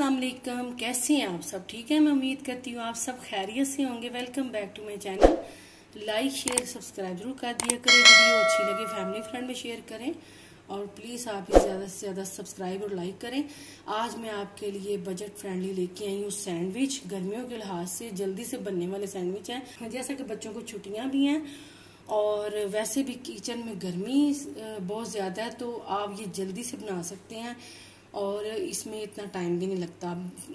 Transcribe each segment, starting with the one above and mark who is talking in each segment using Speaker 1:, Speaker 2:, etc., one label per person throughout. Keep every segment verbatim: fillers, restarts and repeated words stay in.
Speaker 1: अस्सलाम वालेकुम, कैसे हैं आप सब? ठीक है, मैं उम्मीद करती हूँ आप सब खैरियत से होंगे। Welcome back to my channel. Like share subscribe जरूर कर दिया करें। वीडियो अच्छी लगे फैमिली फ्रेंड में शेयर करें और प्लीज़ आप इसे ज़्यादा से ज़्यादा सब्सक्राइब और लाइक करें। आज मैं आपके लिए बजट फ्रेंडली लेके आई हूँ सैंडविच। गर्मियों के लिहाज से जल्दी से बनने वाले सैंडविच हैं। जैसा कि बच्चों को छुट्टियाँ भी हैं और वैसे भी किचन में गर्मी बहुत ज़्यादा है, तो आप ये जल्दी से बना सकते हैं और इसमें इतना टाइम भी नहीं लगता।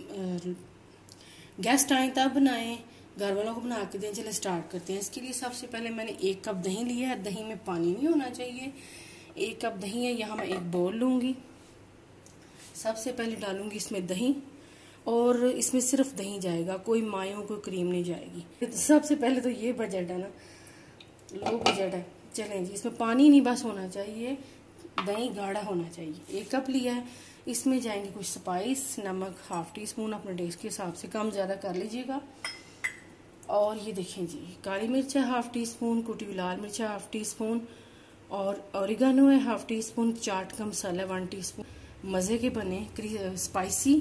Speaker 1: गेस्ट आए तब बनाएं, घर वालों को बना के दें। चले स्टार्ट करते हैं। इसके लिए सबसे पहले मैंने एक कप दही लिया है। दही में पानी नहीं होना चाहिए। एक कप दही है, यहाँ मैं एक बाउल लूँगी। सबसे पहले डालूंगी इसमें दही और इसमें सिर्फ दही जाएगा, कोई मायों कोई क्रीम नहीं जाएगी। सबसे पहले तो ये बजट है ना, लो बजट है। चलें जी, इसमें पानी नहीं बस होना चाहिए, दही गाढ़ा होना चाहिए। एक कप लिया है। इसमें जाएंगे कुछ स्पाइस, नमक हाफ टी स्पून, अपने टेस्ट के हिसाब से कम ज़्यादा कर लीजिएगा। और ये देखें जी, काली मिर्च है हाफ टी स्पून, कुटी हुई लाल मिर्च है हाफ टी स्पून और ऑरिगेनो है हाफ टी स्पून, चाट का मसाला है वन टी स्पून। मज़े के बने स्पाइसी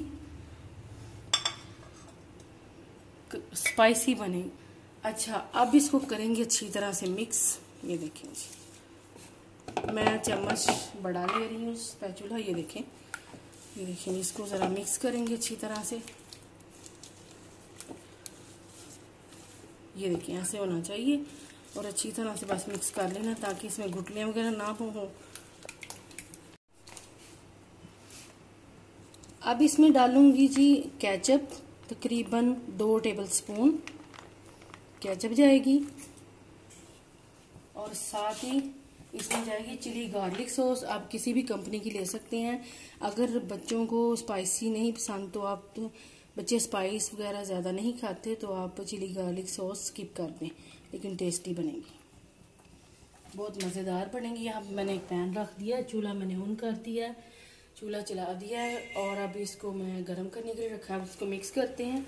Speaker 1: स्पाइसी बने। अच्छा, अब इसको करेंगे अच्छी तरह से मिक्स। ये देखें जी, मैं चम्मच बढ़ा ले रही हूँ स्पैचुला। ये देखें, ये देखें, इसको ज़रा मिक्स करेंगे अच्छी तरह से। ये देखें, ऐसे होना चाहिए और अच्छी तरह से बस मिक्स कर लेना ताकि इसमें गुठलियाँ वगैरह ना हो। अब इसमें डालूंगी जी केचप, तकरीबन दो टेबल स्पून केचप जाएगी और साथ ही इसमें जाएगी चिली गार्लिक सॉस। आप किसी भी कंपनी की ले सकते हैं। अगर बच्चों को स्पाइसी नहीं पसंद तो आप तो बच्चे स्पाइस वगैरह ज़्यादा नहीं खाते तो आप चिली गार्लिक सॉस स्किप कर दें, लेकिन टेस्टी बनेगी, बहुत मज़ेदार बनेगी। यहाँ मैंने एक पैन रख दिया, चूल्हा मैंने ऑन कर दिया, चूल्हा चला दिया है और अब इसको मैं गर्म करने के लिए रखा है। इसको मिक्स करते हैं,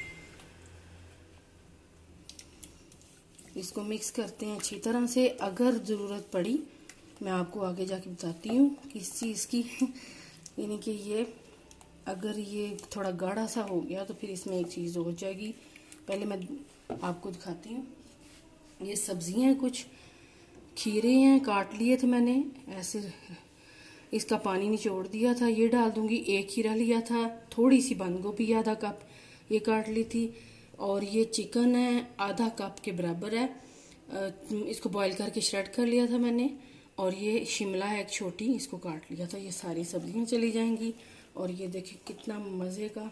Speaker 1: इसको मिक्स करते हैं अच्छी तरह से। अगर ज़रूरत पड़ी मैं आपको आगे जाके बताती हूँ किस चीज़ की, यानी कि ये अगर ये थोड़ा गाढ़ा सा हो गया तो फिर इसमें एक चीज़ हो जाएगी। पहले मैं आपको दिखाती हूँ। ये सब्जियाँ हैं, कुछ खीरे हैं, काट लिए थे मैंने ऐसे, इसका पानी निचोड़ दिया था। ये डाल दूंगी। एक खीरा लिया था, थोड़ी सी बंद गोभी आधा कप ये काट ली थी और ये चिकन है आधा कप के बराबर है। इसको बॉईल करके श्रेड कर लिया था मैंने। और ये शिमला है एक छोटी, इसको काट लिया था। ये सारी सब्जियां चली जाएंगी और ये देखिए कितना मज़े का।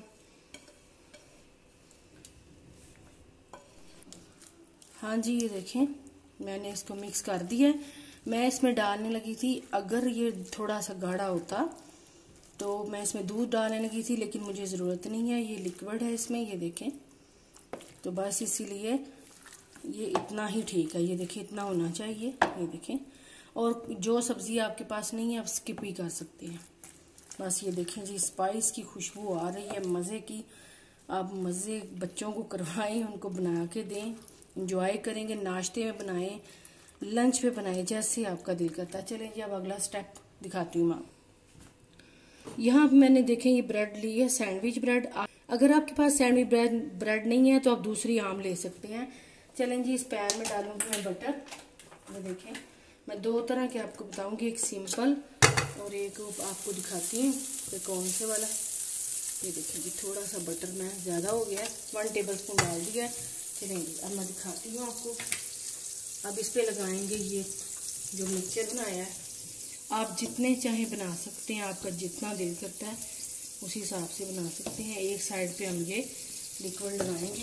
Speaker 1: हाँ जी, ये देखें मैंने इसको मिक्स कर दिया। मैं इसमें डालने लगी थी, अगर ये थोड़ा सा गाढ़ा होता तो मैं इसमें दूध डालने लगी थी, लेकिन मुझे ज़रूरत नहीं है, ये लिक्विड है इसमें। ये देखें, तो बस इसीलिए ये इतना ही ठीक है। ये देखिए इतना होना चाहिए। ये देखें, और जो सब्ज़ी आपके पास नहीं है आप स्किप भी कर सकते हैं। बस ये देखें जी, स्पाइस की खुशबू आ रही है मज़े की। आप मज़े बच्चों को करवाएं, उनको बना के दें, इंजॉय करेंगे। नाश्ते में बनाएं, लंच पे बनाएं, जैसे आपका दिल करता है। चलें जी, अब अगला स्टेप दिखाती हूँ मैं। यहाँ मैंने देखें ये ब्रेड ली है, सैंडविच ब्रेड। अगर आपके पास सैंडविच ब्रेड ब्रेड नहीं है तो आप दूसरी आम ले सकते हैं। चलें जी, इस पैन में डालूंगी मैं बटर। ये देखें, मैं दो तरह के आपको बताऊंगी, एक सिंपल और एक आपको दिखाती हूँ कि कौन से वाला। ये देखें जी, थोड़ा सा बटर मैं ज़्यादा हो गया है, वन टेबल स्पून डाल दिया है। चलें जी, अब मैं दिखाती हूँ आपको। अब इस पर लगाएंगे ये जो मिक्सचर बनाया है। आप जितने चाहे बना सकते हैं, आपका जितना दिल करता है उसी हिसाब से बना सकते हैं। एक साइड पे हम ये लिक्विड लगाएंगे।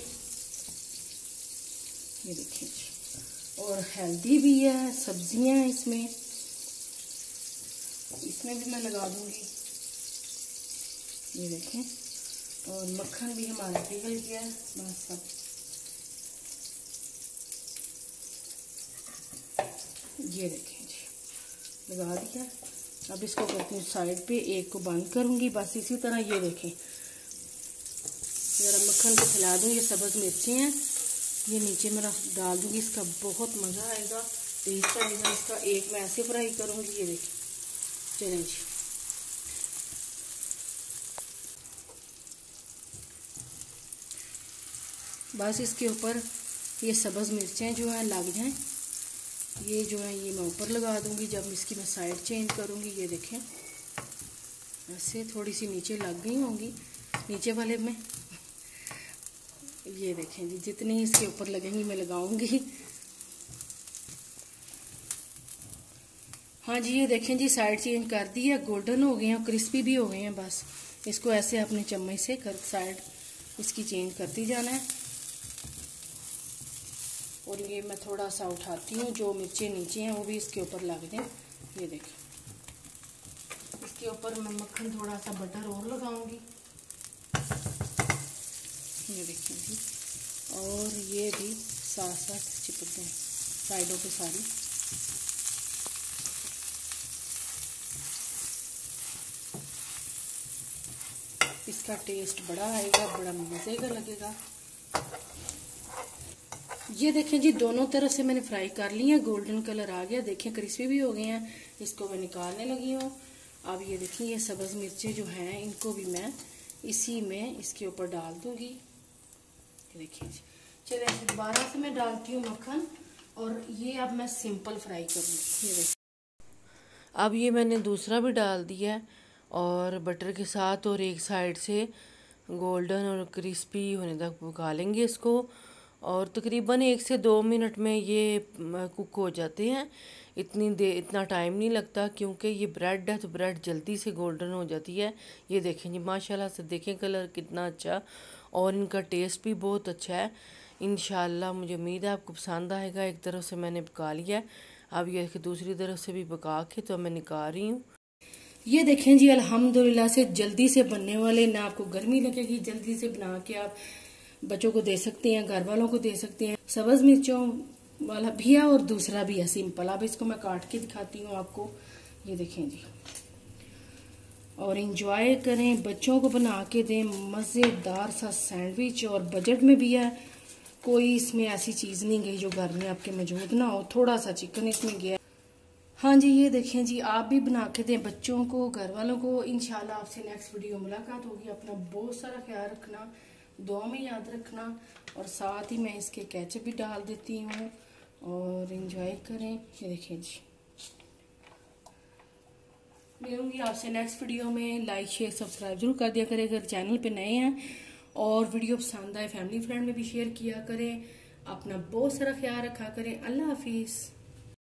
Speaker 1: ये देखिए, और हेल्दी भी है, सब्जियां हैं इसमें, इसमें भी मैं लगा दूंगी। ये देखें, और मक्खन भी हमारा पिघल गया है। बस सब ये देखें जी, लगा दिया। अब इसको करती हूँ साइड पे, एक को बंद करूंगी। बस इसी तरह ये देखें, जरा मक्खन को फैला दूंगी। सब्ज़ मिर्ची हैं, ये नीचे मैं डाल दूंगी। इसका बहुत मज़ा आएगा, टेस्ट आएगा इसका। एक मैं ऐसे फ्राई करूंगी। ये देखिए, चलें जी, बस इसके ऊपर ये सब्ज़ मिर्चें जो हैं लग जाएं। ये जो है ये मैं ऊपर लगा दूंगी जब इसकी मैं साइड चेंज करूंगी। ये देखें ऐसे थोड़ी सी नीचे लग गई होंगी नीचे वाले में। ये देखें जी जितनी इसके ऊपर लगेंगी मैं लगाऊंगी। हाँ जी ये देखें जी साइड चेंज कर दी है, गोल्डन हो गए हैं, क्रिस्पी भी हो गए हैं। बस इसको ऐसे अपने चम्मच से कर साइड इसकी चेंज करती जाना है। और ये मैं थोड़ा सा उठाती हूँ, जो मिर्चें नीचे हैं वो भी इसके ऊपर लग दें। ये देखें इसके ऊपर मैं मक्खन थोड़ा सा बटर और लगाऊंगी। ये देखिए जी, और ये भी साथ साथ चिपक दें साइडों पे सारी। इसका टेस्ट बड़ा आएगा, बड़ा मज़े का लगेगा। ये देखें जी दोनों तरफ से मैंने फ्राई कर लिया, गोल्डन कलर आ गया, देखें क्रिस्पी भी हो गए हैं। इसको मैं निकालने लगी हूँ। अब ये देखिए ये सब्ज़ मिर्चें जो हैं इनको भी मैं इसी में इसके ऊपर डाल दूंगी। ये देखिए जी, चलिए दोबारा से मैं डालती हूँ मक्खन, और ये अब मैं सिंपल फ्राई करूँगी। ये देखिए
Speaker 2: अब ये मैंने दूसरा भी डाल दिया है और बटर के साथ, और एक साइड से गोल्डन और क्रिस्पी होने तक पका लेंगे इसको। और तकरीबन एक से दो मिनट में ये कुक हो जाते हैं। इतनी देर इतना टाइम नहीं लगता क्योंकि ये ब्रेड है तो ब्रेड जल्दी से गोल्डन हो जाती है। ये देखें जी माशाल्लाह से, देखें कलर कितना अच्छा, और इनका टेस्ट भी बहुत अच्छा है। इंशाल्लाह मुझे उम्मीद है आपको पसंद आएगा। एक तरफ से मैंने पका लिया है, अब ये दूसरी तरफ से भी पका के तो मैं निकाल रही हूँ।
Speaker 1: ये देखें जी अल्हम्दुलिल्लाह से जल्दी से बनने वाले, ना आपको गर्मी लगेगी, जल्दी से बना के आप बच्चों को दे सकते हैं, घर वालों को दे सकते हैं। सब्ज़ मिर्चों वाला भी है और दूसरा भी है सिंपल। अब इसको मैं काट के दिखाती हूँ आपको। ये देखें जी, और इंजॉय करें, बच्चों को बना के दें, मज़ेदार सा सैंडविच, और बजट में भी है। कोई इसमें ऐसी चीज़ नहीं गई जो घर में आपके मौजूद ना हो। थोड़ा सा चिकन इसमें गया। हाँ जी ये देखें जी, आप भी बना के दें बच्चों को, घर वालों को। इंशाल्लाह आपसे नेक्स्ट वीडियो मुलाकात होगी। अपना बहुत सारा ख्याल रखना, दुआ में याद रखना, और साथ ही मैं इसके केचप भी डाल देती हूँ, और एंजॉय करें। ये देखें जी, मिलूंगी आपसे नेक्स्ट वीडियो में। लाइक शेयर सब्सक्राइब जरूर कर दिया करें अगर चैनल पे नए हैं, और वीडियो पसंद आए फैमिली फ्रेंड में भी शेयर किया करें। अपना बहुत सारा ख्याल रखा करें। अल्लाह हाफिज़।